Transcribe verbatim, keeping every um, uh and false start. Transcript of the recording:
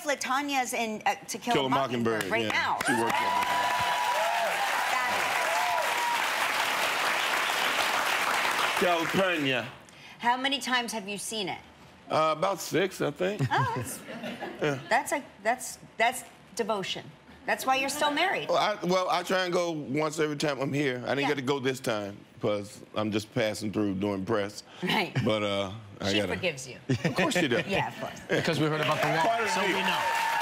LaTanya's in uh, To Kill, Kill a Mockingbird, Mockingbird right yeah. now. She works on Calpurnia. How many times have you seen it? Uh, about six, I think. Oh, that's, yeah. that's a that's that's devotion. That's why you're still married. Well, I, well, I try and go once every time I'm here. I didn't yeah. get to go this time because I'm just passing through doing press. Right. But uh, I she gotta. forgives you. Of course she does. Yeah, of course. Because we heard about the wall, so we know.